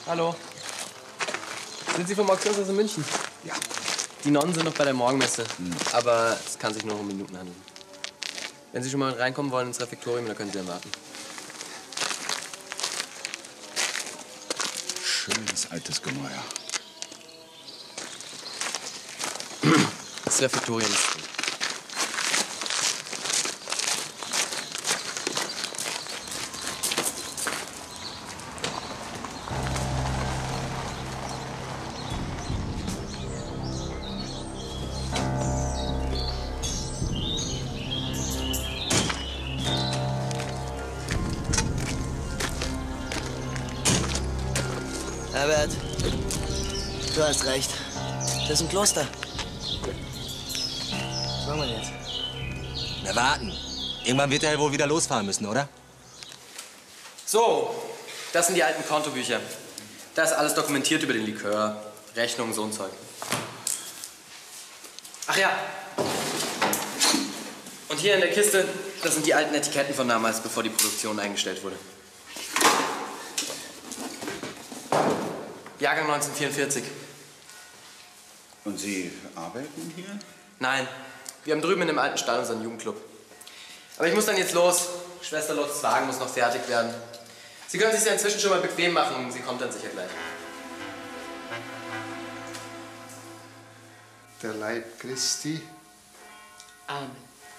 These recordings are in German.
Hallo. Sind Sie vom Auktionshaus in München? Ja. Die Nonnen sind noch bei der Morgenmesse. Aber es kann sich nur um Minuten handeln. Wenn Sie schon mal reinkommen wollen ins Refektorium, dann können Sie dann warten. Schönes altes Gemäuer. Das Refektorium ist drin. Herbert, du hast recht. Das ist ein Kloster. Was machen wir jetzt? Na, warten. Irgendwann wird er wohl wieder losfahren müssen, oder? So, das sind die alten Kontobücher. Da ist alles dokumentiert über den Likör, Rechnungen, so ein Zeug. Ach ja. Und hier in der Kiste, das sind die alten Etiketten von damals, bevor die Produktion eingestellt wurde. Jahrgang 1944. Und Sie arbeiten hier? Nein, wir haben drüben in dem alten Stall unseren Jugendclub. Aber ich muss dann jetzt los. Schwester Lottes Wagen muss noch fertig werden. Sie können sich ja inzwischen schon mal bequem machen. Sie kommt dann sicher gleich. Der Leib Christi. Amen.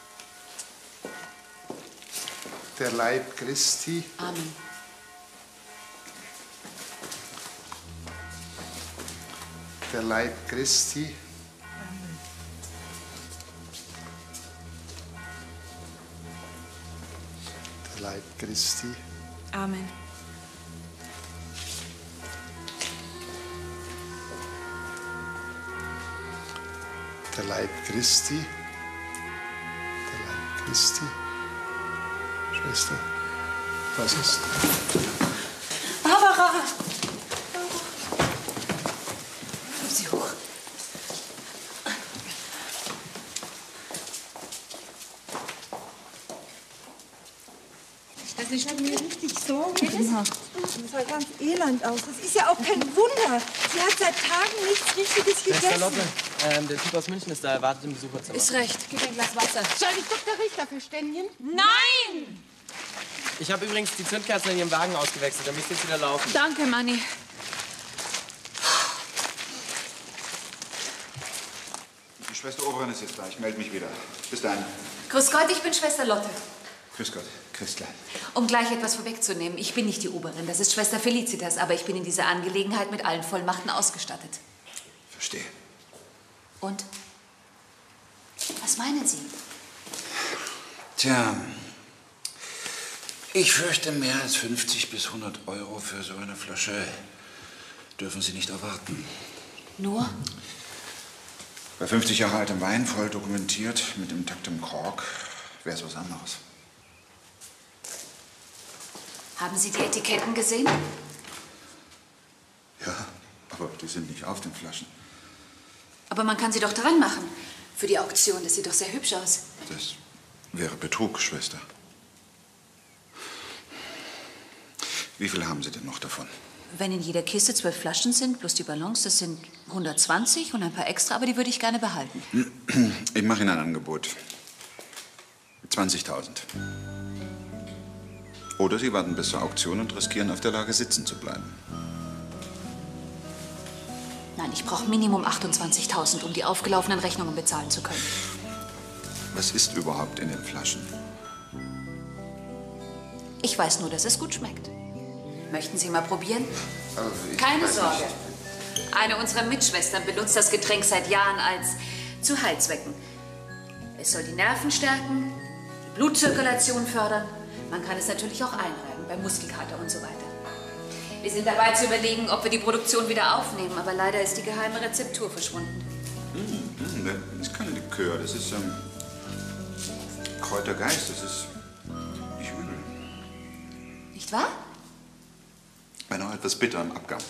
Der Leib Christi. Amen. Der Leib Christi. Der Leib Christi. Amen. Der Leib Christi. Der Leib Christi. Schwester, was ist? Barbara! Nimm sie hoch. Also ich habe mir richtig Sorgen gemacht. Das sah ganz elend aus. Das ist ja auch kein Wunder. Sie hat seit Tagen nichts Richtiges Schwester gegessen. Lotte, der Typ aus München ist da, er wartet im Besucherzimmer. Ist recht. Gib ein Glas Wasser. Soll ich Dr. Richter verständigen? Nein! Ich habe übrigens die Zündkerzen in Ihrem Wagen ausgewechselt, dann müsst ihr jetzt wieder laufen. Danke, Manni. Die Schwester Oberin ist jetzt da. Ich melde mich wieder. Bis dann. Grüß Gott, ich bin Schwester Lotte. Grüß Gott, Christlein. Um gleich etwas vorwegzunehmen, ich bin nicht die Oberin, das ist Schwester Felicitas, aber ich bin in dieser Angelegenheit mit allen Vollmachten ausgestattet. Verstehe. Und? Was meinen Sie? Tja, ich fürchte, mehr als 50 bis 100 Euro für so eine Flasche dürfen Sie nicht erwarten. Nur? Bei 50 Jahre altem Wein, voll dokumentiert, mit intaktem Kork, wäre es was anderes. Haben Sie die Etiketten gesehen? Ja, aber die sind nicht auf den Flaschen. Aber man kann sie doch dran machen. Für die Auktion, das sieht doch sehr hübsch aus. Das wäre Betrug, Schwester. Wie viel haben Sie denn noch davon? Wenn in jeder Kiste 12 Flaschen sind, plus die Ballons, das sind 120 und ein paar extra, aber die würde ich gerne behalten. Ich mache Ihnen ein Angebot. 20.000. Oder Sie warten bis zur Auktion und riskieren, auf der Lage sitzen zu bleiben. Nein, ich brauche Minimum 28.000, um die aufgelaufenen Rechnungen bezahlen zu können. Was ist überhaupt in den Flaschen? Ich weiß nur, dass es gut schmeckt. Möchten Sie mal probieren? Ich Keine weiß Sorge. nicht. Eine unserer Mitschwestern benutzt das Getränk seit Jahren als zu Heilzwecken. Es soll die Nerven stärken, die Blutzirkulation fördern. Man kann es natürlich auch einreiben bei Muskelkater und so weiter. Wir sind dabei zu überlegen, ob wir die Produktion wieder aufnehmen, aber leider ist die geheime Rezeptur verschwunden. Das ist kein Likör, das ist Kräutergeist, das ist nicht übel. Nicht wahr? Noch etwas bitter im Abgang.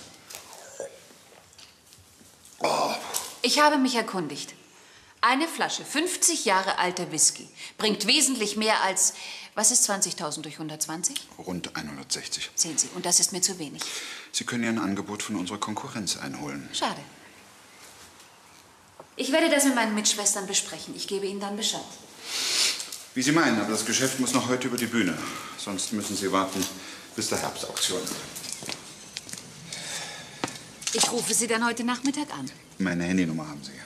Oh. Ich habe mich erkundigt. Eine Flasche 50 Jahre alter Whisky bringt wesentlich mehr als, was ist 20.000 durch 120? Rund 160. Sehen Sie, und das ist mir zu wenig. Sie Sie können Ihr Angebot von unserer Konkurrenz einholen. Schade. Ich werde das mit meinen Mitschwestern besprechen. Ich gebe Ihnen dann Bescheid. Wie Sie meinen, aber das Geschäft muss noch heute über die Bühne. Sonst müssen Sie warten bis der Herbstauktion. Ich rufe Sie dann heute Nachmittag an. Meine Handynummer haben Sie.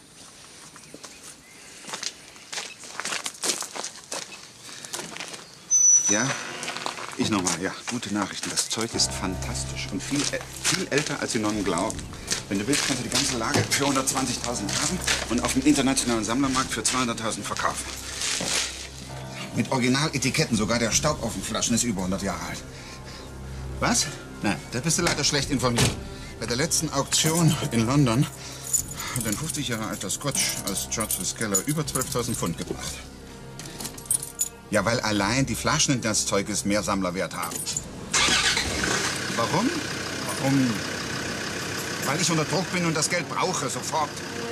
Ja? Ich nochmal, ja. Gute Nachrichten. Das Zeug ist fantastisch und viel älter, als die Nonnen glauben. Wenn du willst, kannst du die ganze Lage für 120.000 haben und auf dem internationalen Sammlermarkt für 200.000 verkaufen. Mit Originaletiketten. Sogar der Staub auf den Flaschen ist über 100 Jahre alt. Was? Nein, da bist du leider schlecht informiert. Bei der letzten Auktion in London hat ein 50 Jahre alter Scotch aus George Fiskeller über 12.000 Pfund gebracht. Ja, weil allein die Flaschen des Zeuges mehr Sammlerwert haben. Warum? Warum? Weil ich unter Druck bin und das Geld brauche, sofort.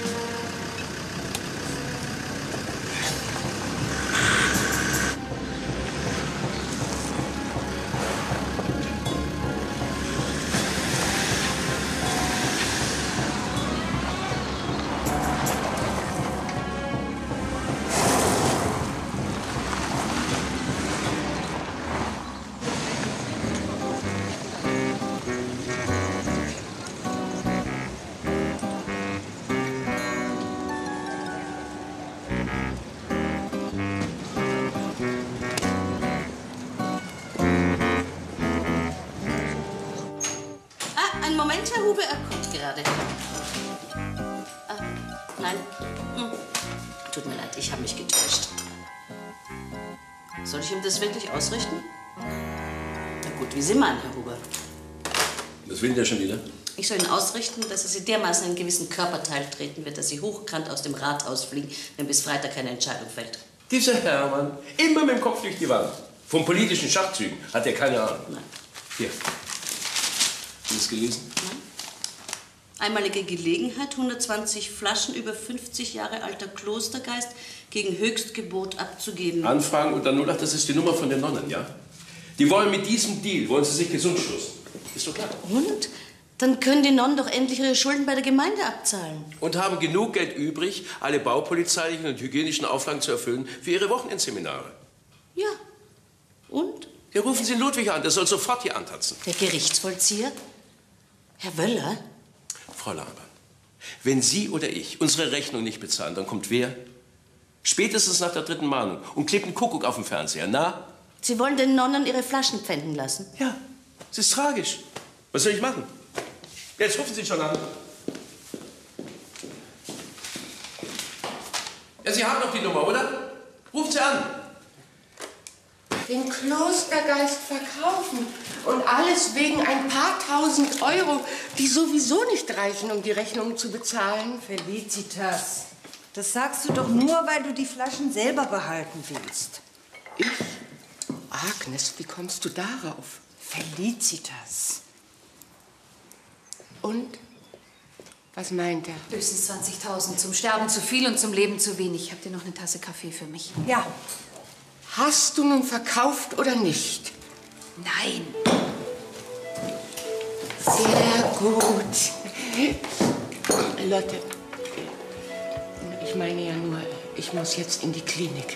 Einen Moment, Herr Huber, er kommt gerade. Nein. Tut mir leid, ich habe mich getäuscht. Soll ich ihm das wirklich ausrichten? Na gut, wie Sie meinen, Herr Huber. Was will der schon wieder? Ich soll Ihnen ausrichten, dass er Sie dermaßen in einen gewissen Körperteil treten wird, dass Sie hochkant aus dem Rathaus fliegen, wenn bis Freitag keine Entscheidung fällt. Dieser Hermann, immer mit dem Kopf durch die Wand. Von politischen Schachzügen hat er keine Ahnung. Nein. Hier. Hast du das gelesen? Nein. Einmalige Gelegenheit, 120 Flaschen über 50 Jahre alter Klostergeist gegen Höchstgebot abzugeben. Anfragen unter 08, das ist die Nummer von den Nonnen, ja? Die wollen mit diesem Deal, wollen sie sich gesund stoßen. Ist doch klar. Und? Dann können die Nonnen doch endlich ihre Schulden bei der Gemeinde abzahlen. Und haben genug Geld übrig, alle baupolizeilichen und hygienischen Auflagen zu erfüllen für ihre Wochenendseminare. Ja. Und? Ja, rufen Sie Ludwig an, der soll sofort hier antatzen. Der Gerichtsvollzieher? Herr Wöller? Frau Laban, wenn Sie oder ich unsere Rechnung nicht bezahlen, dann kommt wer? Spätestens nach der 3. Mahnung und klebt einen Kuckuck auf dem Fernseher. Na? Sie wollen den Nonnen ihre Flaschen pfänden lassen? Ja, es ist tragisch. Was soll ich machen? Jetzt rufen Sie schon an. Ja, Sie haben doch die Nummer, oder? Rufen Sie an. Den Klostergeist verkaufen. Und alles wegen ein paar tausend Euro, die sowieso nicht reichen, um die Rechnungen zu bezahlen. Felicitas, das sagst du doch nur, weil du die Flaschen selber behalten willst. Ich? Agnes, wie kommst du darauf? Felicitas. Und? Was meint er? Höchstens 20.000. Zum Sterben zu viel und zum Leben zu wenig. Habt ihr noch eine Tasse Kaffee für mich? Ja. Hast du nun verkauft oder nicht? Nein. Sehr gut. Lotte, ich meine ja nur, ich muss jetzt in die Klinik.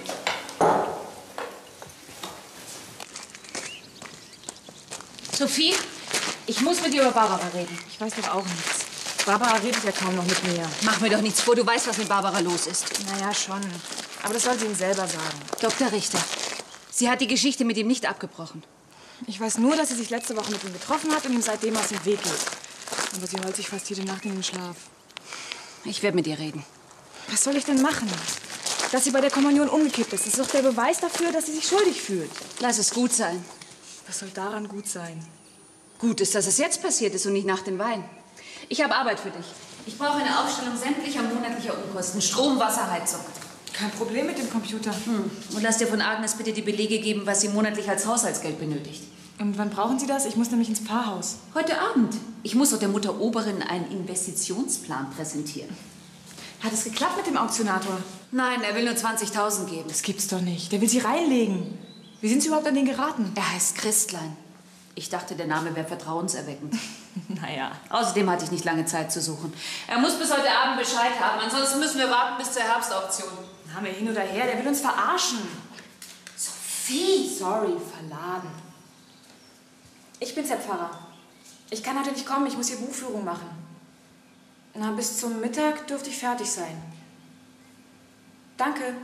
Sophie, ich muss mit dir über Barbara reden. Ich weiß doch auch nichts. Barbara redet ja kaum noch mit mir. Mach mir doch nichts vor. Du weißt, was mit Barbara los ist. Naja, schon. Aber das soll sie ihm selber sagen. Dr. Richter, sie hat die Geschichte mit ihm nicht abgebrochen. Ich weiß nur, dass sie sich letzte Woche mit ihm getroffen hat und ihm seitdem aus dem Weg geht. Aber sie heult sich fast jede Nacht in den Schlaf. Ich werde mit ihr reden. Was soll ich denn machen? Dass sie bei der Kommunion umgekippt ist, ist doch der Beweis dafür, dass sie sich schuldig fühlt. Lass es gut sein. Was soll daran gut sein? Gut ist, dass es jetzt passiert ist und nicht nach dem Wein. Ich habe Arbeit für dich. Ich brauche eine Aufstellung sämtlicher monatlicher Unkosten. Strom, Wasser, Heizung. Kein Problem mit dem Computer. Und lass dir von Agnes bitte die Belege geben, was sie monatlich als Haushaltsgeld benötigt. Und wann brauchen Sie das? Ich muss nämlich ins Pfarrhaus. Heute Abend. Ich muss doch der Mutter Oberin einen Investitionsplan präsentieren. Hat es geklappt mit dem Auktionator? Nein, er will nur 20.000 geben. Das gibt's doch nicht. Der will Sie reinlegen. Wie sind Sie überhaupt an den geraten? Er heißt Christlein. Ich dachte, der Name wäre vertrauenserweckend. Naja. Außerdem hatte ich nicht lange Zeit zu suchen. Er muss bis heute Abend Bescheid haben, ansonsten müssen wir warten bis zur Herbstauktion. Haben wir hin oder her, der will uns verarschen. Sophie! Sorry, verladen. Ich bin's, Herr Pfarrer. Ich kann heute nicht kommen, ich muss hier Buchführung machen. Na, bis zum Mittag dürfte ich fertig sein. Danke.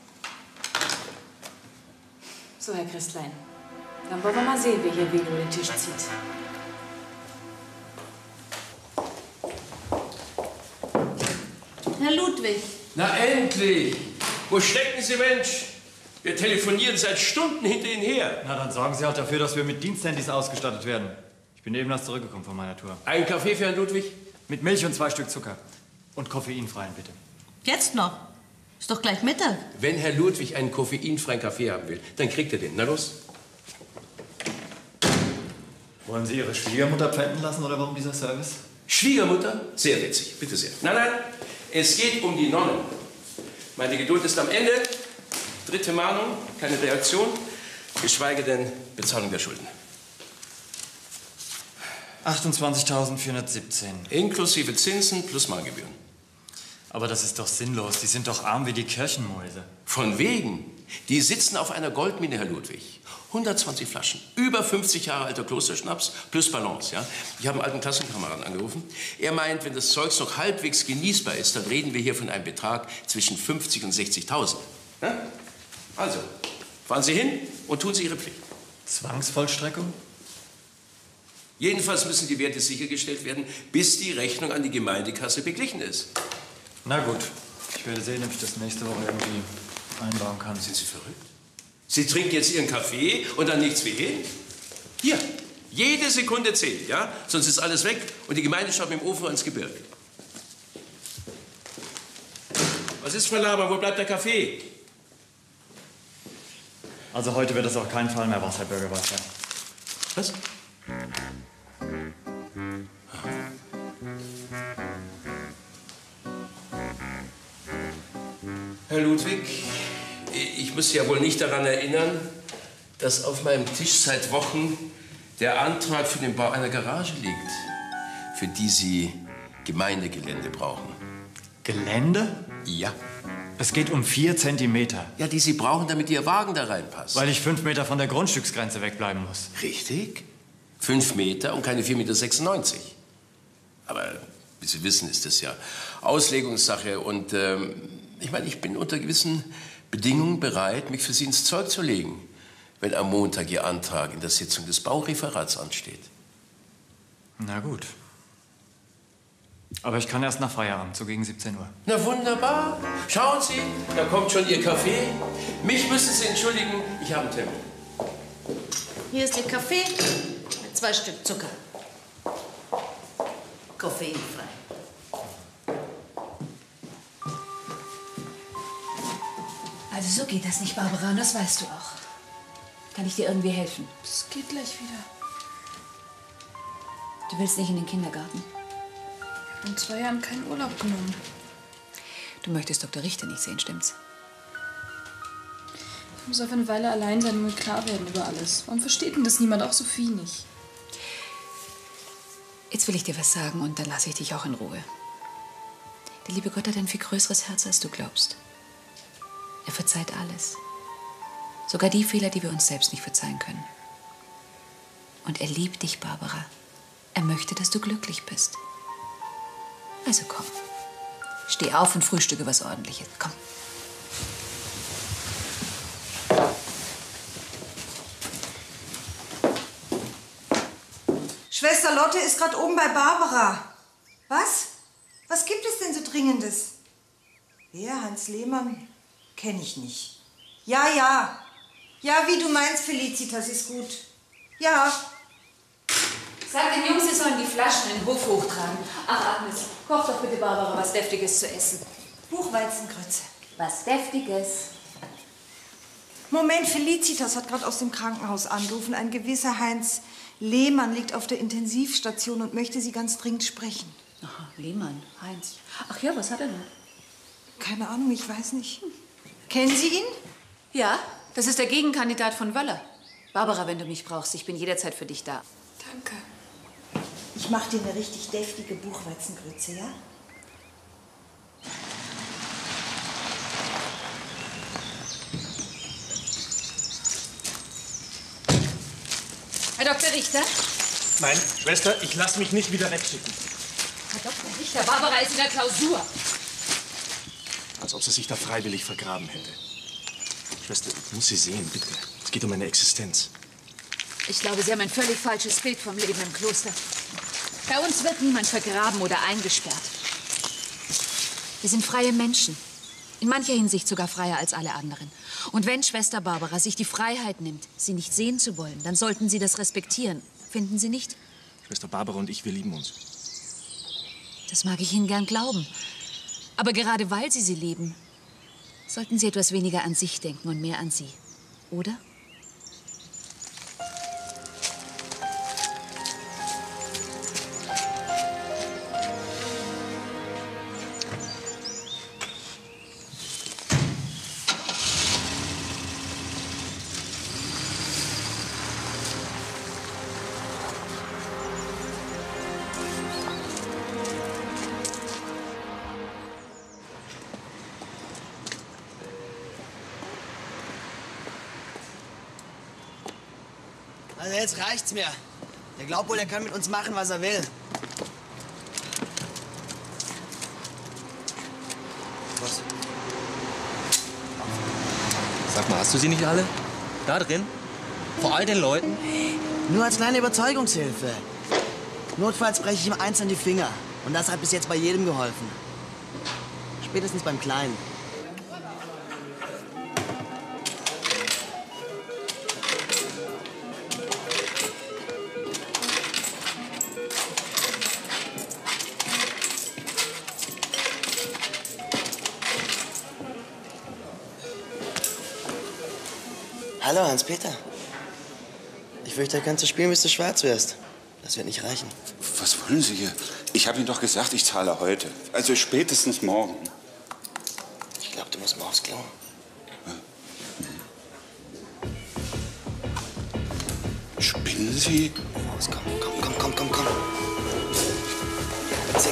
So, Herr Christlein. Dann wollen wir mal sehen, wer hier wen über den Tisch zieht. Herr Ludwig. Na endlich! Wo stecken Sie, Mensch? Wir telefonieren seit Stunden hinter Ihnen her. Na, dann sorgen Sie auch dafür, dass wir mit Diensthandys ausgestattet werden. Ich bin eben erst zurückgekommen von meiner Tour. Ein Kaffee für Herrn Ludwig? Mit Milch und 2 Stück Zucker. Und koffeinfreien, bitte. Jetzt noch? Ist doch gleich Mittag. Wenn Herr Ludwig einen koffeinfreien Kaffee haben will, dann kriegt er den. Na los. Wollen Sie Ihre Schwiegermutter pfänden lassen oder warum dieser Service? Schwiegermutter? Sehr witzig, bitte sehr. Nein, nein, es geht um die Nonnen. Meine Geduld ist am Ende. 3. Mahnung, keine Reaktion, geschweige denn Bezahlung der Schulden. 28.417. Inklusive Zinsen plus Mahngebühren. Aber das ist doch sinnlos. Die sind doch arm wie die Kirchenmäuse. Von wegen. Die sitzen auf einer Goldmine, Herr Ludwig. 120 Flaschen, über 50 Jahre alter Klosterschnaps plus Balance, ja. Ich habe einen alten Klassenkameraden angerufen. Er meint, wenn das Zeugs noch halbwegs genießbar ist, dann reden wir hier von einem Betrag zwischen 50 und 60.000. Ja? Also, fahren Sie hin und tun Sie Ihre Pflicht. Zwangsvollstreckung? Jedenfalls müssen die Werte sichergestellt werden, bis die Rechnung an die Gemeindekasse beglichen ist. Na gut. Ich werde sehen, ob ich das nächste Woche irgendwie einbauen kann. Sind Sie verrückt? Sie trinken jetzt Ihren Kaffee und dann nichts wie hin? Hier, jede Sekunde zählt, ja? Sonst ist alles weg und die Gemeinde schaut mit dem Ofen ins Gebirge. Was ist, Frau Laber, wo bleibt der Kaffee? Also heute wird das auf keinen Fall mehr was, Herr Bürgermeister. Was? Herr Ludwig, ich muss Sie ja wohl nicht daran erinnern, dass auf meinem Tisch seit Wochen der Antrag für den Bau einer Garage liegt, für die Sie Gemeindegelände brauchen. Gelände? Ja. Es geht um 4 Zentimeter. Ja, die Sie brauchen, damit Ihr Wagen da reinpasst. Weil ich 5 Meter von der Grundstücksgrenze wegbleiben muss. Richtig. 5 Meter und keine 4,96 Meter. Aber wie Sie wissen, ist das ja Auslegungssache. Und ich meine, ich bin unter gewissen Bedingungen bereit, mich für Sie ins Zeug zu legen, wenn am Montag Ihr Antrag in der Sitzung des Baureferats ansteht. Na gut. Aber ich kann erst nach Feierabend, so gegen 17 Uhr. Na wunderbar. Schauen Sie, da kommt schon Ihr Kaffee. Mich müssen Sie entschuldigen, ich habe einen Termin. Hier ist Ihr Kaffee mit 2 Stück Zucker. Koffeinfrei. Also so geht das nicht, Barbara, und das weißt du auch. Kann ich dir irgendwie helfen? Das geht gleich wieder. Du willst nicht in den Kindergarten? Ich habe in 2 Jahren keinen Urlaub genommen. Du möchtest Dr. Richter nicht sehen, stimmt's? Ich muss auf eine Weile allein sein und mir klar werden über alles. Warum versteht denn das niemand, auch Sophie nicht? Jetzt will ich dir was sagen und dann lasse ich dich auch in Ruhe. Der liebe Gott hat ein viel größeres Herz, als du glaubst. Er verzeiht alles. Sogar die Fehler, die wir uns selbst nicht verzeihen können. Und er liebt dich, Barbara. Er möchte, dass du glücklich bist. Also komm. Steh auf und frühstücke was Ordentliches. Komm. Schwester Lotte ist gerade oben bei Barbara. Was? Was gibt es denn so Dringendes? Wer? Hans Lehmann? Kenn ich nicht. Ja, ja. Ja, wie du meinst, Felicitas, ist gut. Ja. Sag den Jungs, sie sollen die Flaschen in den Hof hochtragen. Ach, Agnes, koch doch bitte Barbara was Deftiges zu essen. Buchweizengrütze. Was Deftiges. Moment, Felicitas hat gerade aus dem Krankenhaus angerufen. Ein gewisser Heinz Lehmann liegt auf der Intensivstation und möchte Sie ganz dringend sprechen. Aha, Lehmann, Heinz. Ach ja, was hat er denn? Keine Ahnung, ich weiß nicht. Kennen Sie ihn? Ja, das ist der Gegenkandidat von Wöller. Barbara, wenn du mich brauchst, ich bin jederzeit für dich da. Danke. Ich mache dir eine richtig deftige Buchweizengrütze, ja? Herr Dr. Richter? Nein, Schwester, ich lasse mich nicht wieder wegschicken. Herr Dr. Richter, Barbara ist in der Klausur. Als ob sie sich da freiwillig vergraben hätte. Schwester, ich muss Sie sehen, bitte. Es geht um meine Existenz. Ich glaube, Sie haben ein völlig falsches Bild vom Leben im Kloster. Bei uns wird niemand vergraben oder eingesperrt. Wir sind freie Menschen. In mancher Hinsicht sogar freier als alle anderen. Und wenn Schwester Barbara sich die Freiheit nimmt, Sie nicht sehen zu wollen, dann sollten Sie das respektieren. Finden Sie nicht? Schwester Barbara und ich, wir lieben uns. Das mag ich Ihnen gern glauben. Aber gerade weil Sie sie lieben, sollten Sie etwas weniger an sich denken und mehr an sie. Oder? Also jetzt reicht's mir. Der glaubt wohl, er kann mit uns machen, was er will. Was? Sag mal, hast du sie nicht alle? Da drin? Vor all den Leuten? Nur als kleine Überzeugungshilfe. Notfalls breche ich ihm einzeln die Finger. Und das hat bis jetzt bei jedem geholfen. Spätestens beim Kleinen. Hallo, Hans-Peter. Ich fürchte, er kann so spielen, bis du schwarz wirst. Das wird nicht reichen. Was wollen Sie hier? Ich habe Ihnen doch gesagt, ich zahle heute. Also spätestens morgen. Ich glaube, du musst mal aufs Klo. Spinnen Sie? Los, komm. Zick.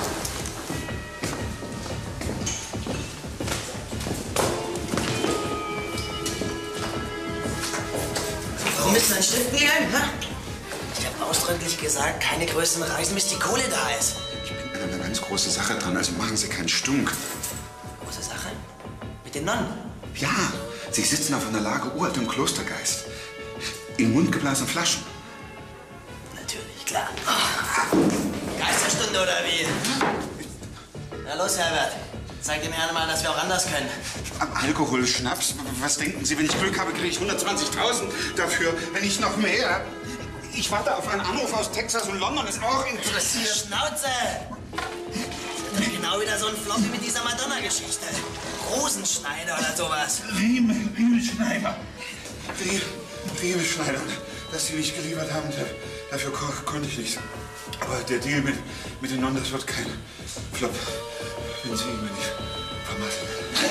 Warum bist du ein Stiften gegangen, ha? Ich habe ausdrücklich gesagt, keine größeren Reisen, bis die Kohle da ist. Ich bin an einer ganz großen Sache dran, also machen Sie keinen Stunk. Große Sache? Mit den Nonnen? Ja, Sie sitzen auf einer Lage uraltem Klostergeist. In mundgeblasenen Flaschen. Natürlich, klar. Geisterstunde oder wie? Na los, Herbert. Zeig dem Herrn mal, dass wir auch anders können. Alkohol, Schnaps, was denken Sie, wenn ich Glück habe, kriege ich 120.000 dafür, wenn ich noch mehr. Ich warte auf einen Anruf aus Texas und London, ist auch interessiert. Schnauze! Das ist genau wieder so ein Flop wie mit dieser Madonna-Geschichte. Rosenschneider oder sowas. Riemenschneider. Riemenschneider. Dass Sie mich geliefert haben, dafür konnte ich nichts. Aber der Deal mit den Nonnen, das wird kein Flop, wenn Sie ihn mir nicht vermasseln.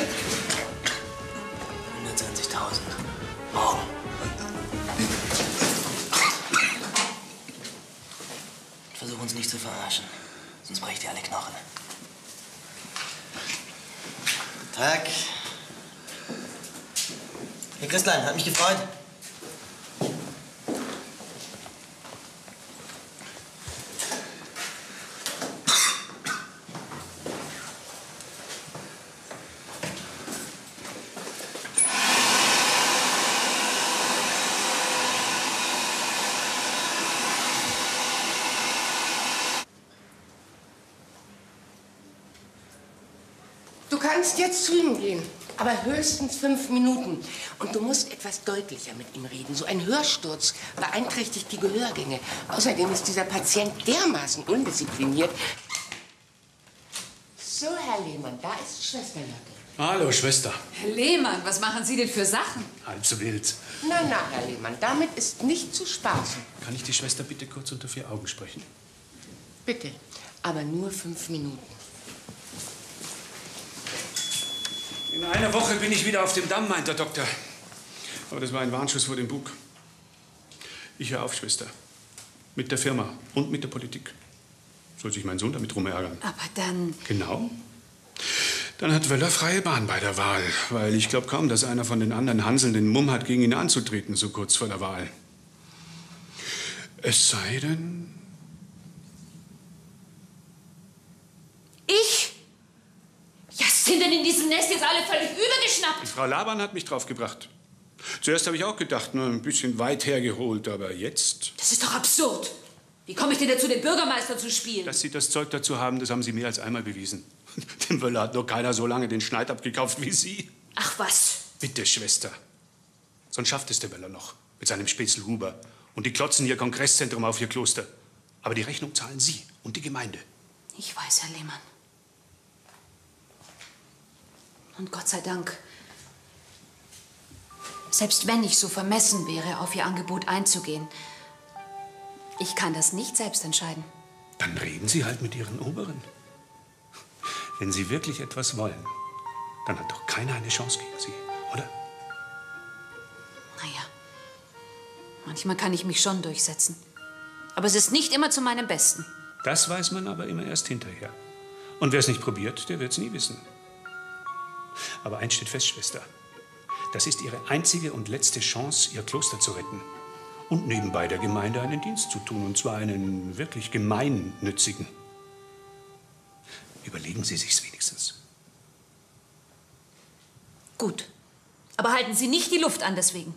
120.000. Morgen. Versuch uns nicht zu verarschen, sonst breche ich dir alle Knochen. Tag. Hey Christlein, hat mich gefreut. Du kannst jetzt zu ihm gehen, aber höchstens 5 Minuten. Und du musst etwas deutlicher mit ihm reden. So ein Hörsturz beeinträchtigt die Gehörgänge. Außerdem ist dieser Patient dermaßen undiszipliniert. So, Herr Lehmann, da ist Schwester Lotte. Hallo, Schwester. Herr Lehmann, was machen Sie denn für Sachen? Halb so wild. Na, Herr Lehmann, damit ist nicht zu spaßen. Kann ich die Schwester bitte kurz unter 4 Augen sprechen? Bitte, aber nur 5 Minuten. In einer Woche bin ich wieder auf dem Damm, meint der Doktor. Aber das war ein Warnschuss vor dem Bug. Ich höre auf, Schwester. Mit der Firma und mit der Politik. Soll sich mein Sohn damit rumärgern? Aber dann... Genau. Dann hat Wöller freie Bahn bei der Wahl. Weil ich glaube kaum, dass einer von den anderen Hanseln den Mumm hat, gegen ihn anzutreten, so kurz vor der Wahl. Es sei denn... Ich? Ja, sind denn in diesem Nest jetzt alle völlig übergeschnappt? Die Frau Laban hat mich draufgebracht. Zuerst habe ich auch gedacht, nur ein bisschen weit hergeholt, aber jetzt... Das ist doch absurd. Wie komme ich denn dazu, den Bürgermeister zu spielen? Dass Sie das Zeug dazu haben, das haben Sie mehr als einmal bewiesen. Dem Wöller hat nur keiner so lange den Schneid abgekauft wie Sie. Ach was? Bitte, Schwester. Sonst schafft es der Wöller noch mit seinem Spätzl Huber. Und die klotzen ihr Kongresszentrum auf ihr Kloster. Aber die Rechnung zahlen Sie und die Gemeinde. Ich weiß, Herr Lehmann. Und Gott sei Dank, selbst wenn ich so vermessen wäre, auf Ihr Angebot einzugehen, ich kann das nicht selbst entscheiden. Dann reden Sie halt mit Ihren Oberen. Wenn Sie wirklich etwas wollen, dann hat doch keiner eine Chance gegen Sie, oder? Naja, manchmal kann ich mich schon durchsetzen. Aber es ist nicht immer zu meinem Besten. Das weiß man aber immer erst hinterher. Und wer es nicht probiert, der wird es nie wissen. Aber eins steht fest, Schwester. Das ist Ihre einzige und letzte Chance, Ihr Kloster zu retten. Und nebenbei der Gemeinde einen Dienst zu tun. Und zwar einen wirklich gemeinnützigen. Überlegen Sie sich's wenigstens. Gut. Aber halten Sie nicht die Luft an deswegen.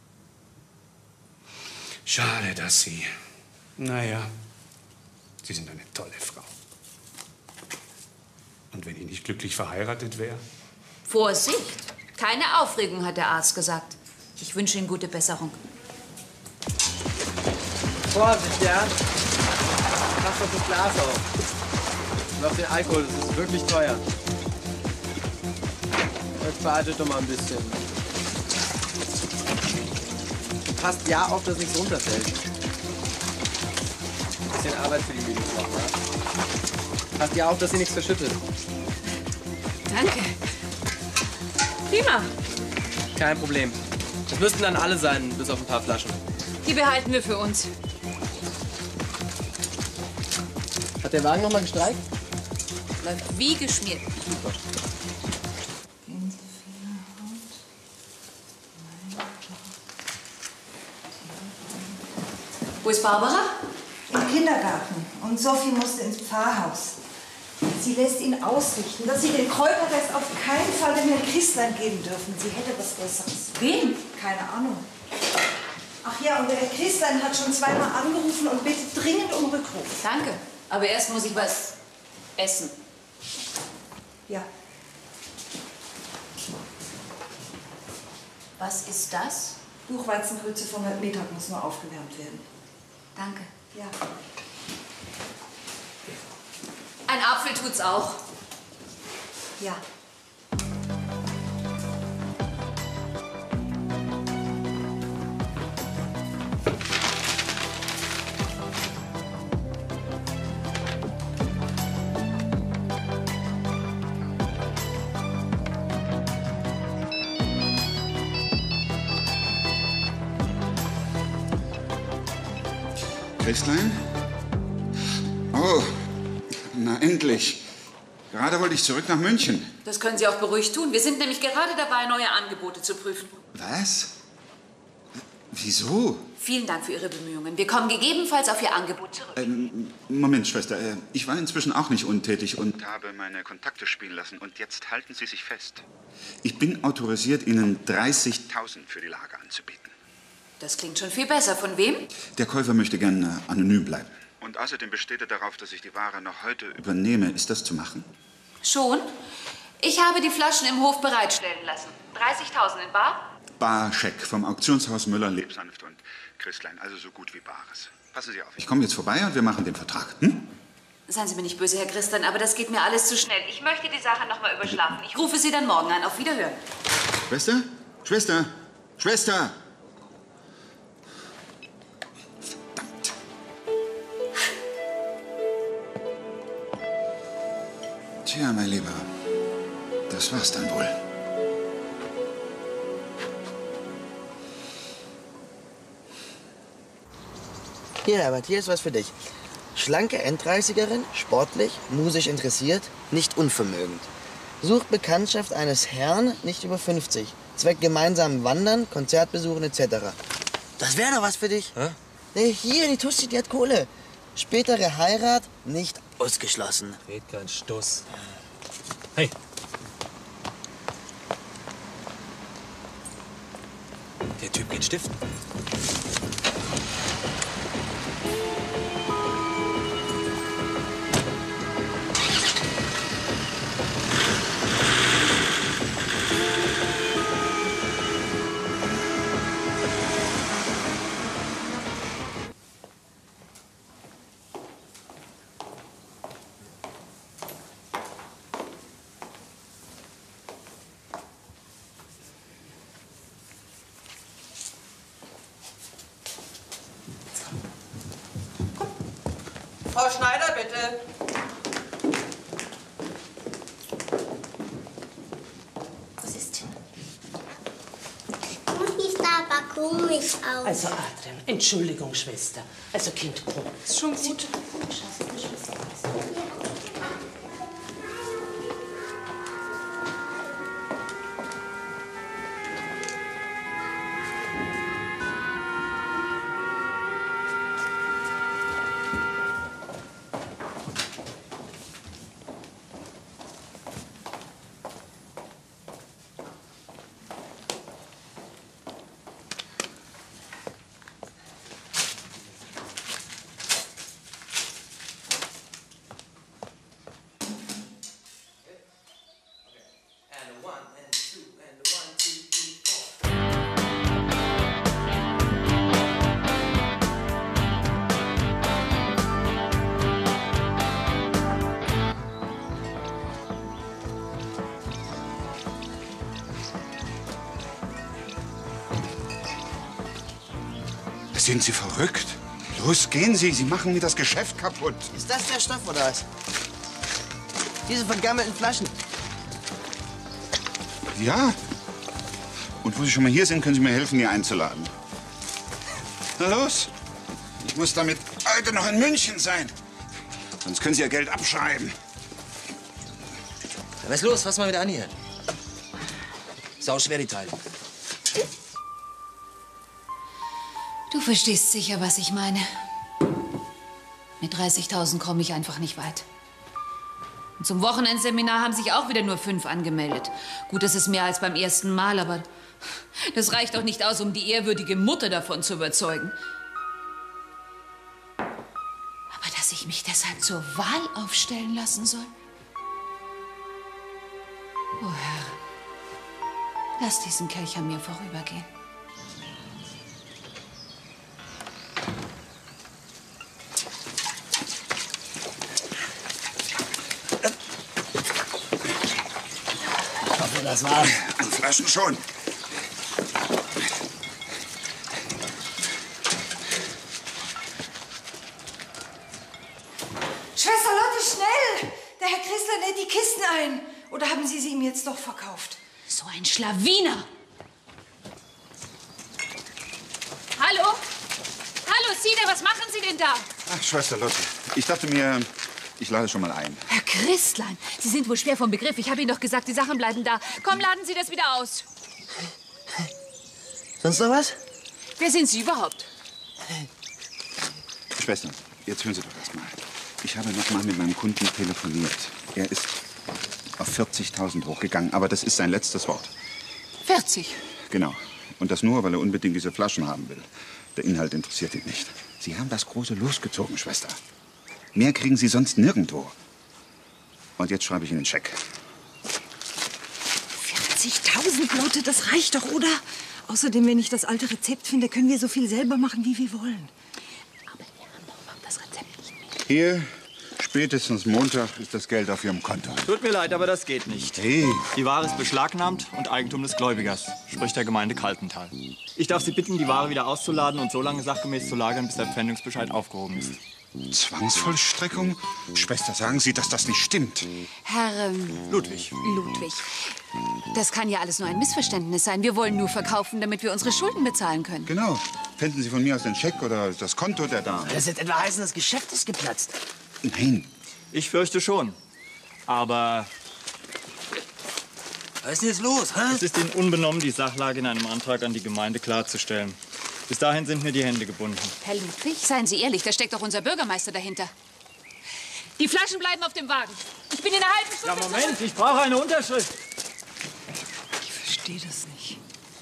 Schade, dass Sie... Naja, Sie sind eine tolle Frau. Und wenn ich nicht glücklich verheiratet wäre? Vorsicht! Keine Aufregung, hat der Arzt gesagt. Ich wünsche Ihnen gute Besserung. Vorsicht, ja? Mach doch das Glas auf. Und auf den Alkohol, das ist wirklich teuer. Jetzt behaltet doch mal ein bisschen. Passt ja auf, dass nichts runterfällt. Ein bisschen Arbeit für die Mädels noch, ne? Passt ja auf, dass sie nichts verschüttet. Danke. Prima. Kein Problem. Das müssten dann alle sein, bis auf ein paar Flaschen. Die behalten wir für uns. Hat der Wagen noch mal gestreikt? Läuft wie geschmiert. Super. Wo ist Barbara? Im Kindergarten. Und Sophie musste ins Pfarrhaus. Sie lässt ihn ausrichten, dass Sie den Kräuterrest auf keinen Fall dem Herrn Christlein geben dürfen. Sie hätte was Besseres. Wem? Keine Ahnung. Ach ja, und der Herr Christlein hat schon zweimal angerufen und bittet dringend um Rückruf. Danke. Aber erst muss ich was essen. Ja. Was ist das? Buchweizengrütze vom Mittag muss nur aufgewärmt werden. Danke. Ja. Ein Apfel tut's auch. Ja. Christlein? Oh, na endlich. Gerade wollte ich zurück nach München. Das können Sie auch beruhigt tun. Wir sind nämlich gerade dabei, neue Angebote zu prüfen. Was? Wieso? Vielen Dank für Ihre Bemühungen. Wir kommen gegebenenfalls auf Ihr Angebot zurück. Moment, Schwester. Ich war inzwischen auch nicht untätig und habe meine Kontakte spielen lassen. Und jetzt halten Sie sich fest. Ich bin autorisiert, Ihnen 30.000 für die Lage anzubieten. Das klingt schon viel besser. Von wem? Der Käufer möchte gerne anonym bleiben. Und außerdem besteht er darauf, dass ich die Ware noch heute übernehme. Ist das zu machen? Schon? Ich habe die Flaschen im Hof bereitstellen lassen. 30.000 in bar? Barscheck vom Auktionshaus Müller, Lebsanft und Christlein. Also so gut wie Bares. Passen Sie auf. Ich komme jetzt vorbei und wir machen den Vertrag. Hm? Seien Sie mir nicht böse, Herr Christian, aber das geht mir alles zu schnell. Ich möchte die Sache noch mal überschlafen. Ich rufe Sie dann morgen an. Auf Wiederhören. Schwester? Schwester? Schwester! Tja, mein Lieber, das war's dann wohl. Hier, Herbert, hier ist was für dich. Schlanke End-30erin, sportlich, musisch interessiert, nicht unvermögend. Sucht Bekanntschaft eines Herrn, nicht über 50. Zweck gemeinsamen Wandern, Konzertbesuchen etc. Das wäre doch was für dich. Hä? Nee, hier, die Tussi, die hat Kohle. Spätere Heirat nicht ausgeschlossen. Red kein Stuss. Hey. Der Typ geht stiften. Frau Schneider, bitte. Was ist denn? Du siehst aber komisch aus. Also, Adrian, Entschuldigung, Schwester. Also, Kind, komm. Ist schon gut. Sind Sie verrückt? Los, gehen Sie. Sie machen mir das Geschäft kaputt. Ist das der Stoff oder was? Diese vergammelten Flaschen. Ja. Und wo Sie schon mal hier sind, können Sie mir helfen, die einzuladen. Na los. Ich muss damit heute noch in München sein. Sonst können Sie Ihr Geld abschreiben. Was ist los? Fass mal wieder an hier. Sau schwer, die Teile. Du verstehst sicher, was ich meine. Mit 30.000 komme ich einfach nicht weit. Und zum Wochenendseminar haben sich auch wieder nur 5 angemeldet. Gut, das ist mehr als beim ersten Mal, aber das reicht doch nicht aus, um die ehrwürdige Mutter davon zu überzeugen. Aber dass ich mich deshalb zur Wahl aufstellen lassen soll? Oh Herr, lass diesen Kelch an mir vorübergehen. Das war an Flaschen schon. Schwester Lotte, schnell! Der Herr Christler lädt die Kisten ein. Oder haben Sie sie ihm jetzt doch verkauft? So ein Schlawiner! Hallo? Hallo, Sina, was machen Sie denn da? Ach, Schwester Lotte, ich dachte mir, ich lade schon mal ein. Herr Christlein, Sie sind wohl schwer vom Begriff. Ich habe Ihnen doch gesagt, die Sachen bleiben da. Komm, laden Sie das wieder aus. Sonst noch was? Wer sind Sie überhaupt? Schwester, jetzt hören Sie doch erst mal. Ich habe noch mal mit meinem Kunden telefoniert. Er ist auf 40.000 hochgegangen, aber das ist sein letztes Wort. 40? Genau. Und das nur, weil er unbedingt diese Flaschen haben will. Der Inhalt interessiert ihn nicht. Sie haben das große losgezogen, Schwester. Mehr kriegen Sie sonst nirgendwo. Und jetzt schreibe ich Ihnen einen Scheck. 40.000 Lotte, das reicht doch, oder? Außerdem, wenn ich das alte Rezept finde, können wir so viel selber machen, wie wir wollen. Aber wir haben doch das Rezept nicht mehr. Hier, spätestens Montag ist das Geld auf Ihrem Konto. Tut mir leid, aber das geht nicht. Hey. Die Ware ist beschlagnahmt und Eigentum des Gläubigers, sprich der Gemeinde Kaltental. Ich darf Sie bitten, die Ware wieder auszuladen und so lange sachgemäß zu lagern, bis der Pfändungsbescheid aufgehoben ist. Zwangsvollstreckung? Schwester, sagen Sie, dass das nicht stimmt. Herr Ludwig. Ludwig, das kann ja alles nur ein Missverständnis sein. Wir wollen nur verkaufen, damit wir unsere Schulden bezahlen können. Genau. Fänden Sie von mir aus den Scheck oder das Konto der Dame? Das wird etwa heißen, das Geschäft ist geplatzt. Nein. Ich fürchte schon. Aber was ist denn jetzt los, hä? es ist Ihnen unbenommen, die Sachlage in einem Antrag an die Gemeinde klarzustellen. Bis dahin sind mir die Hände gebunden. Herr Ludwig, seien Sie ehrlich, da steckt doch unser Bürgermeister dahinter. Die Flaschen bleiben auf dem Wagen. Ich bin in einer halben Stunde... Ja, Moment, ich brauche eine Unterschrift. Ich verstehe das nicht.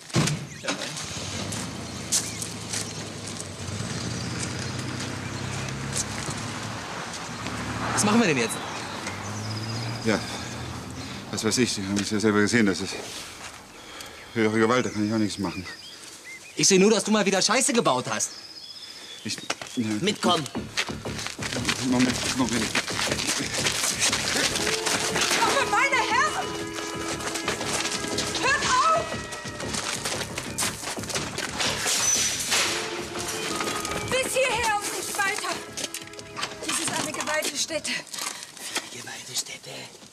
Was machen wir denn jetzt? Ja, was weiß ich. Sie haben es ja selber gesehen. Das ist höhere Gewalt. Da kann ich auch nichts machen. Ich sehe nur, dass du mal wieder Scheiße gebaut hast. Mitkommen. Moment. Aber meine Herren! Hört auf! Bis hierher und nicht weiter. Dies ist eine geweihte Stätte. Eine geweihte Stätte.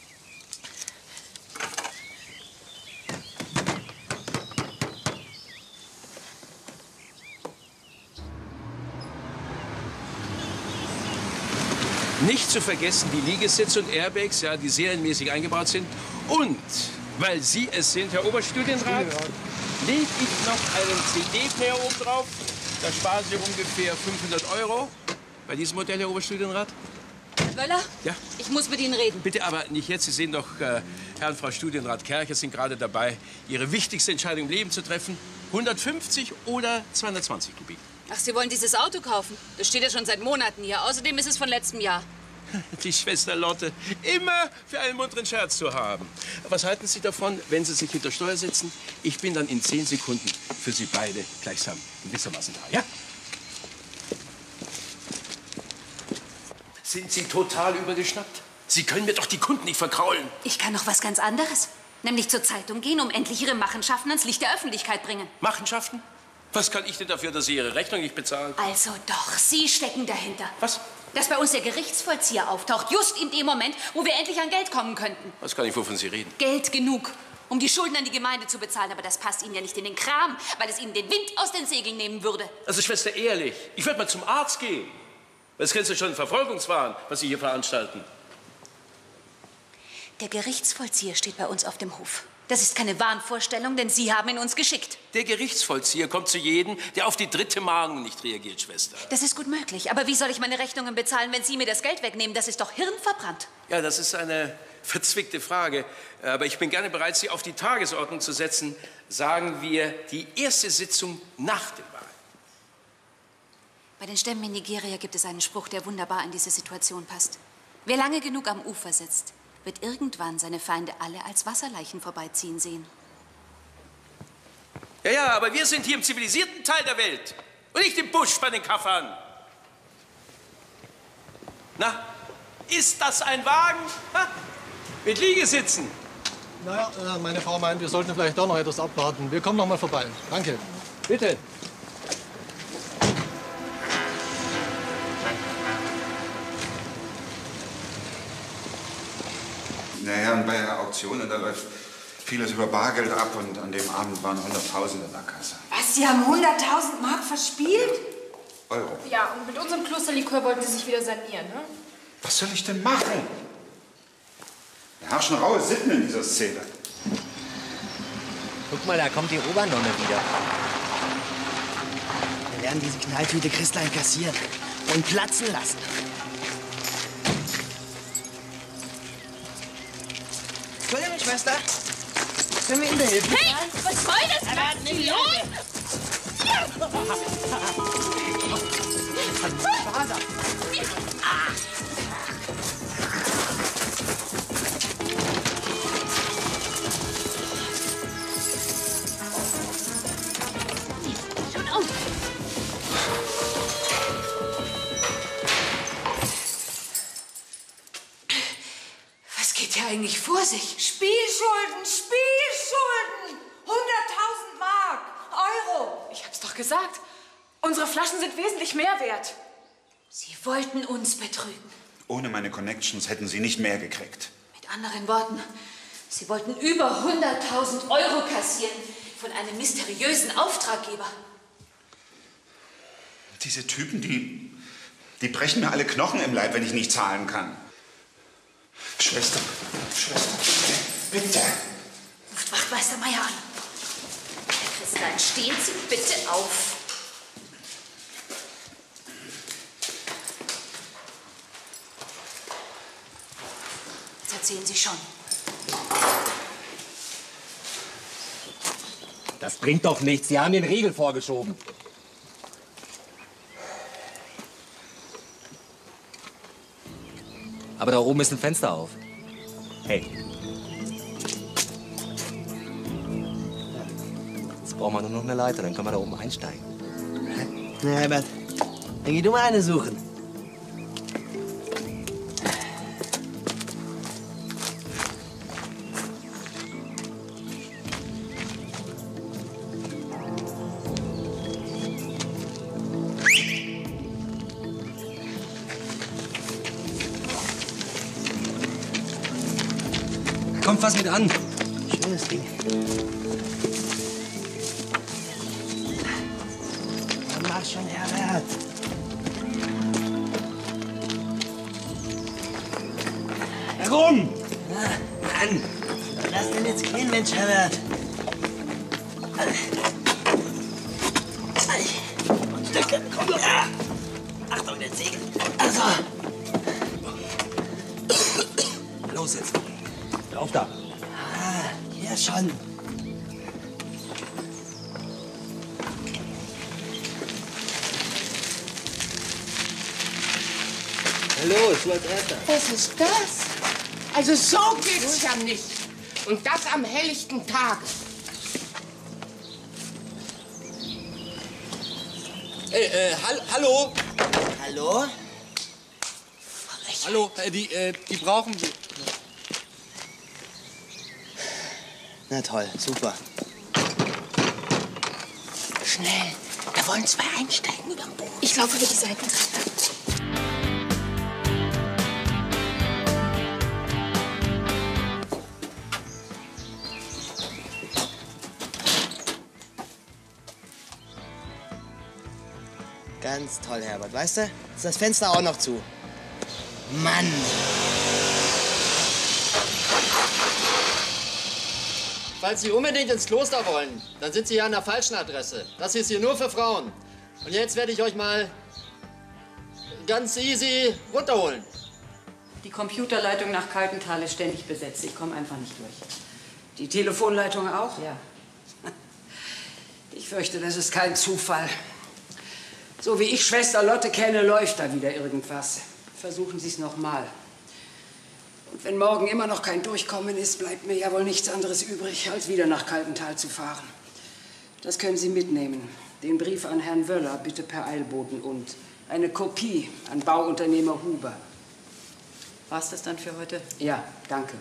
Nicht zu vergessen die Liegesitze und Airbags, ja, die serienmäßig eingebaut sind. Und, weil Sie es sind, Herr Oberstudienrat, lege ich noch einen CD-Player oben drauf. Da sparen Sie ungefähr 500 € bei diesem Modell, Herr Oberstudienrat. Herr Wöller? Ja? Ich muss mit Ihnen reden. Bitte aber nicht jetzt. Sie sehen doch, Herr und Frau Studienrat Kercher sind gerade dabei, ihre wichtigste Entscheidung im Leben zu treffen. 150 oder 220 Kubik. Ach, Sie wollen dieses Auto kaufen? Das steht ja schon seit Monaten hier. Außerdem ist es von letztem Jahr. Die Schwester Lotte, immer für einen munteren Scherz zu haben. Was halten Sie davon, wenn Sie sich hinter Steuer setzen? Ich bin dann in 10 Sekunden für Sie beide gleichsam gewissermaßen da, ja? Sind Sie total übergeschnappt? Sie können mir doch die Kunden nicht verkraulen. Ich kann noch was ganz anderes. Nämlich zur Zeitung gehen, um endlich Ihre Machenschaften ans Licht der Öffentlichkeit bringen. Machenschaften? Was kann ich denn dafür, dass Sie Ihre Rechnung nicht bezahlen? Also doch, Sie stecken dahinter. Was? Dass bei uns der Gerichtsvollzieher auftaucht, just in dem Moment, wo wir endlich an Geld kommen könnten. Was kann ich, wovon Sie reden? Geld genug, um die Schulden an die Gemeinde zu bezahlen. Aber das passt Ihnen ja nicht in den Kram, weil es Ihnen den Wind aus den Segeln nehmen würde. Also, Schwester, ehrlich, ich würde mal zum Arzt gehen. Das kennst du schon, ein Verfolgungswahn, was Sie hier veranstalten. Der Gerichtsvollzieher steht bei uns auf dem Hof. Das ist keine Wahnvorstellung, denn Sie haben ihn uns geschickt. Der Gerichtsvollzieher kommt zu jedem, der auf die 3. Mahnung nicht reagiert, Schwester. Das ist gut möglich. Aber wie soll ich meine Rechnungen bezahlen, wenn Sie mir das Geld wegnehmen? Das ist doch hirnverbrannt. Ja, das ist eine verzwickte Frage. Aber ich bin gerne bereit, Sie auf die Tagesordnung zu setzen. Sagen wir, die erste Sitzung nach dem Wahl. Bei den Stämmen in Nigeria gibt es einen Spruch, der wunderbar in diese Situation passt. Wer lange genug am Ufer sitzt, wird irgendwann seine Feinde alle als Wasserleichen vorbeiziehen sehen. Ja, aber wir sind hier im zivilisierten Teil der Welt und nicht im Busch bei den Kaffern. Na, ist das ein Wagen? Ha? Mit Liegesitzen? Naja, meine Frau meint, wir sollten vielleicht doch noch etwas abwarten. Wir kommen noch mal vorbei. Danke. Bitte. Naja, und bei der Auktion, da läuft vieles über Bargeld ab und an dem Abend waren 100.000 in der Kasse. Was, Sie haben 100.000 Mark verspielt? Euro. Ja, und mit unserem Klosterlikör wollten Sie sich wieder sanieren, ne? Was soll ich denn machen? Da herrschen raue Sitten in dieser Szene. Guck mal, da kommt die Obernonne wieder. Wir werden diese Knalltüte Christlein kassieren und platzen lassen. Entschuldigung, Schwester. Können wir Ihnen da helfen? Hey, was soll das? Was ist denn los? Schon auf! Was geht hier eigentlich vor sich? Spielschulden, Spielschulden! 100.000 Mark, Euro. Ich hab's doch gesagt. Unsere Flaschen sind wesentlich mehr wert. Sie wollten uns betrügen. Ohne meine Connections hätten Sie nicht mehr gekriegt. Mit anderen Worten, Sie wollten über 100.000 Euro kassieren von einem mysteriösen Auftraggeber. Diese Typen, die brechen mir alle Knochen im Leib, wenn ich nicht zahlen kann. Schwester, bitte. Ruft Wachtmeister Meier an. Herr Christian, stehen Sie bitte auf. Jetzt erzählen Sie schon. Das bringt doch nichts. Sie haben den Riegel vorgeschoben. Aber da oben ist ein Fenster auf. Hey. Jetzt brauchen wir nur noch eine Leiter, dann können wir da oben einsteigen. Na, Herbert, dann geh du mal eine suchen. Kommt was mit an. Schönes Ding. Dann mach schon, Herbert. Herum! Mann! Lass den jetzt gehen, Mensch, Herbert. Ein Stückchen, komm doch. Ja. Achtung, der Segel. Also. Los jetzt. Auf da. Ah, hier schon. Los, du als Erster. Was ist das? Also so geht's ja nicht. Und das am helllichten Tag. Hallo? Hallo? Hallo, die brauchen... Na toll, super. Schnell, da wollen zwei einsteigen überm Boot. Ich laufe über die Seitentreppe. Ganz toll, Herbert. Weißt du, ist das Fenster auch noch zu. Mann! Falls Sie unbedingt ins Kloster wollen, dann sind Sie hier an der falschen Adresse. Das ist hier nur für Frauen. Und jetzt werde ich euch mal ganz easy runterholen. Die Computerleitung nach Kaltental ist ständig besetzt. Ich komme einfach nicht durch. Die Telefonleitung auch? Ja. Ich fürchte, das ist kein Zufall. So wie ich Schwester Lotte kenne, läuft da wieder irgendwas. Versuchen Sie es noch mal. Und wenn morgen immer noch kein Durchkommen ist, bleibt mir ja wohl nichts anderes übrig, als wieder nach Kaltental zu fahren. Das können Sie mitnehmen. Den Brief an Herrn Wöller, bitte per Eilboten, und eine Kopie an Bauunternehmer Huber. War's das dann für heute? Ja, danke.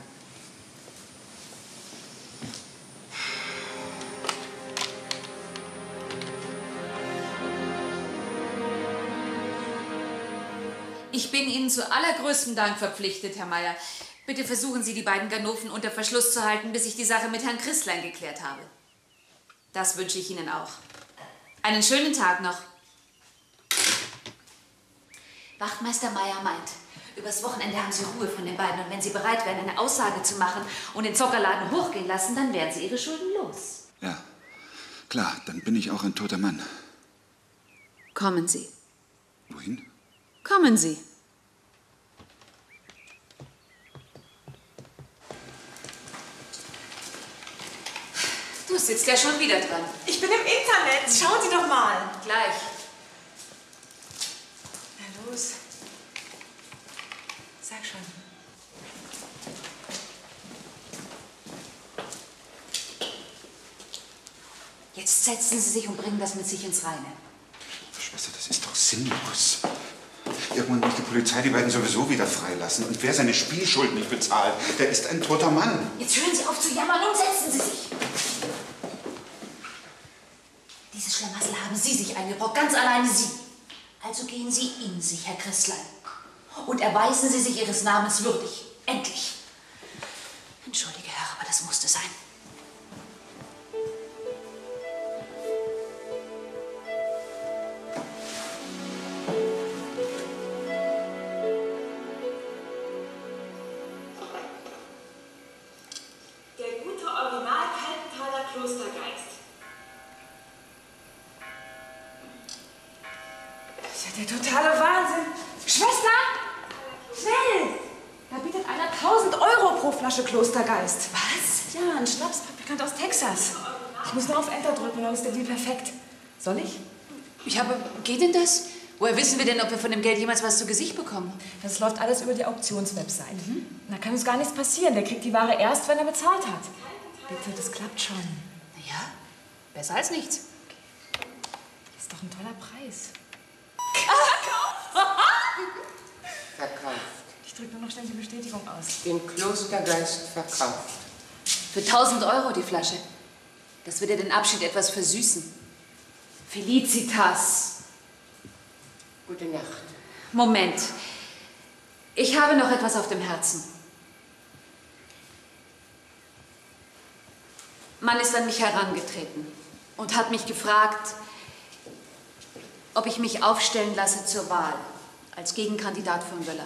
Ich bin Ihnen zu allergrößtem Dank verpflichtet, Herr Meier. Bitte versuchen Sie, die beiden Ganoven unter Verschluss zu halten, bis ich die Sache mit Herrn Christlein geklärt habe. Das wünsche ich Ihnen auch. Einen schönen Tag noch. Wachtmeister Meier meint, übers Wochenende haben Sie Ruhe von den beiden. Und wenn Sie bereit wären, eine Aussage zu machen und den Zockerladen hochgehen lassen, dann wären Sie Ihre Schulden los. Ja, klar, dann bin ich auch ein toter Mann. Kommen Sie. Wohin? Kommen Sie. Du sitzt ja schon wieder dran. Ich bin im Internet. Schauen Sie doch mal. Gleich. Na los. Sag schon. Jetzt setzen Sie sich und bringen das mit sich ins Reine. Schwester, das ist doch sinnlos. Irgendwann muss die Polizei die beiden sowieso wieder freilassen. Und wer seine Spielschuld nicht bezahlt, der ist ein toter Mann. Jetzt hören Sie auf zu jammern und setzen Sie sich. Dieses Schlamassel haben Sie sich eingebrockt, ganz alleine Sie. Also gehen Sie in sich, Herr Christlein. Und erweisen Sie sich Ihres Namens würdig. Endlich. Entschuldige, Herr, aber das musste sein. Der gute Original Kaltenthaler Klostergeist. Das ist ja der totale Wahnsinn. Schwester! Schnell! Da bietet einer 1.000 € pro Flasche Klostergeist. Was? Ja, ein Schnapsfabrikant aus Texas. Ich muss nur auf Enter drücken, dann ist der Deal perfekt. Soll ich? Ja, aber geht denn das? Woher wissen wir denn, ob wir von dem Geld jemals was zu Gesicht bekommen? Das läuft alles über die Auktionswebsite. Da kann uns gar nichts passieren. Der kriegt die Ware erst, wenn er bezahlt hat. Bitte, das klappt schon. Ja, besser als nichts. Das ist doch ein toller Preis. Verkauft. Ich drücke nur noch schnell die Bestätigung aus. Den Klostergeist verkauft. Für 1.000 € die Flasche. Das würde den Abschied etwas versüßen. Felicitas. Gute Nacht. Moment. Ich habe noch etwas auf dem Herzen. Man ist an mich herangetreten und hat mich gefragt, ob ich mich aufstellen lasse zur Wahl als Gegenkandidat von Wöller.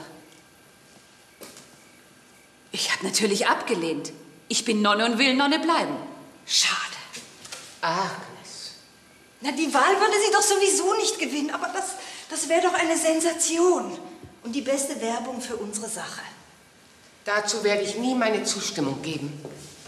Ich habe natürlich abgelehnt. Ich bin Nonne und will Nonne bleiben. Schade. Agnes. Na, die Wahl würde sie doch sowieso nicht gewinnen, aber das wäre doch eine Sensation. Und die beste Werbung für unsere Sache. Dazu werde ich nie meine Zustimmung geben.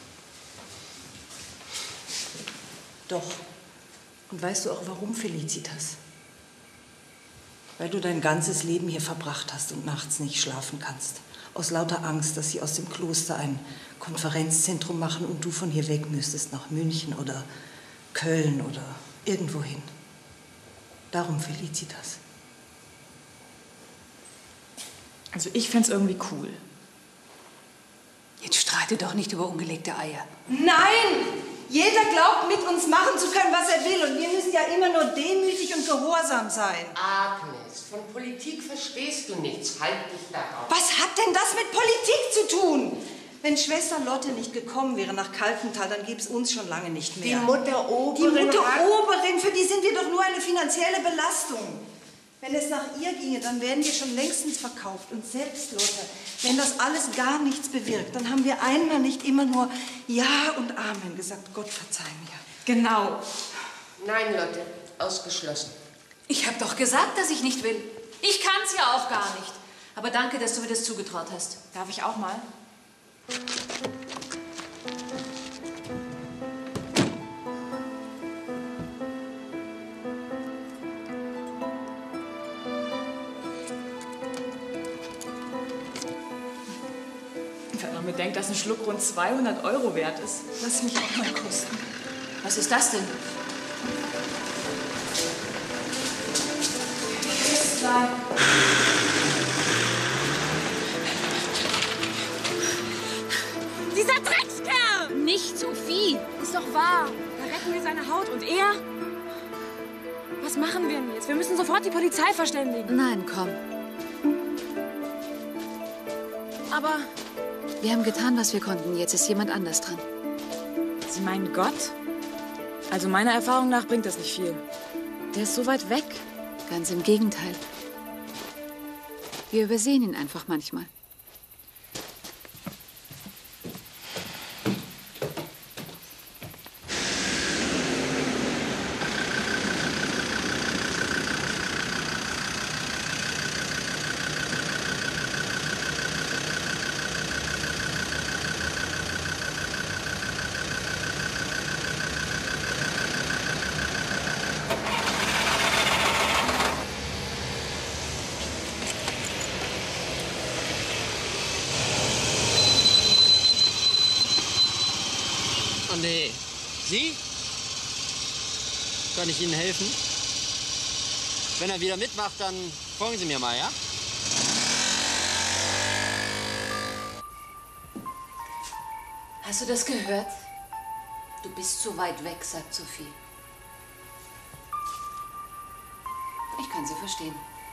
Doch. Und weißt du auch warum, Felicitas? Weil du dein ganzes Leben hier verbracht hast und nachts nicht schlafen kannst. Aus lauter Angst, dass sie aus dem Kloster ein Konferenzzentrum machen und du von hier weg müsstest nach München oder Köln oder irgendwohin. Darum, Felicitas. Also ich fänd's irgendwie cool. Jetzt streite doch nicht über ungelegte Eier. Nein! Jeder glaubt, mit uns machen zu können, was er will. Und wir müssen ja immer nur demütig und gehorsam sein. Agnes, von Politik verstehst du nichts. Halt dich darauf. Was hat denn das mit Politik zu tun? Wenn Schwester Lotte nicht gekommen wäre nach Kaltental, dann gäbe es uns schon lange nicht mehr. Die Mutter Oberin. Die Mutter Oberin, für die sind wir doch nur eine finanzielle Belastung. Wenn es nach ihr ginge, dann wären wir schon längstens verkauft. Und selbst, Lotte, wenn das alles gar nichts bewirkt, dann haben wir einmal nicht immer nur Ja und Amen gesagt. Gott verzeih mir. Genau. Nein, Lotte, ausgeschlossen. Ich habe doch gesagt, dass ich nicht will. Ich kann's ja auch gar nicht. Aber danke, dass du mir das zugetraut hast. Darf ich auch mal? Wenn man bedenkt, dass ein Schluck rund 200 € wert ist. Lass mich auch mal kosten. Was ist das denn? Dieser Dreckskerl! Nicht Sophie, ist doch wahr. Da retten wir seine Haut und er? Was machen wir denn jetzt? Wir müssen sofort die Polizei verständigen. Nein, komm. Aber Wir haben getan, was wir konnten. Jetzt ist jemand anders dran. Sie meinen Gott? Also meiner Erfahrung nach bringt das nicht viel. Der ist so weit weg. Ganz im Gegenteil. Wir übersehen ihn einfach manchmal. Oh nee. Sie? Kann ich Ihnen helfen? Wenn er wieder mitmacht, dann folgen Sie mir mal, ja? Hast du das gehört? Du bist zu weit weg, sagt Sophie. Ich Ich kann sie verstehen.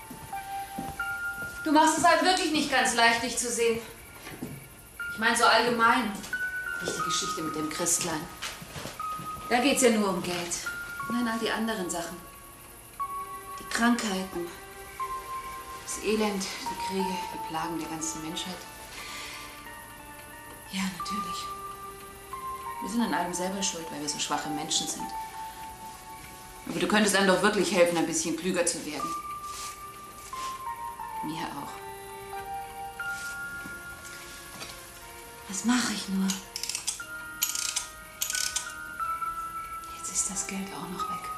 Du machst es halt wirklich nicht ganz leicht, dich zu sehen. Ich meine so allgemein. Nicht die Geschichte mit dem Christlein. Da geht's ja nur um Geld. Nein, all die anderen Sachen. Die Krankheiten. Das Elend, die Kriege, die Plagen der ganzen Menschheit. Ja, natürlich. Wir sind an allem selber schuld, weil wir so schwache Menschen sind. Aber du könntest einem doch wirklich helfen, ein bisschen klüger zu werden. Mir auch. Was mache ich nur? Jetzt ist das Geld auch noch weg.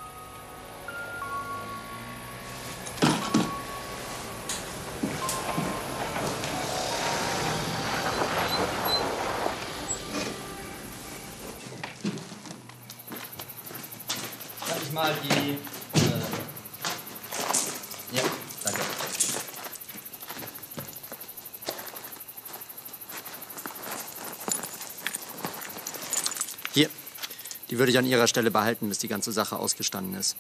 Kann ich mal die... Ja, danke. Hier. Die würde ich an Ihrer Stelle behalten, bis die ganze Sache ausgestanden ist.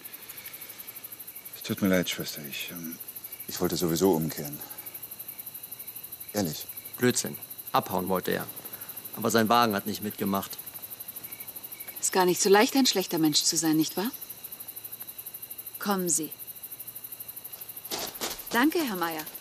Es tut mir leid, Schwester. Ich wollte sowieso umkehren. Ehrlich. Blödsinn. Abhauen wollte er. Aber sein Wagen hat nicht mitgemacht. Ist gar nicht so leicht, ein schlechter Mensch zu sein, nicht wahr? Kommen Sie. Danke, Herr Meier.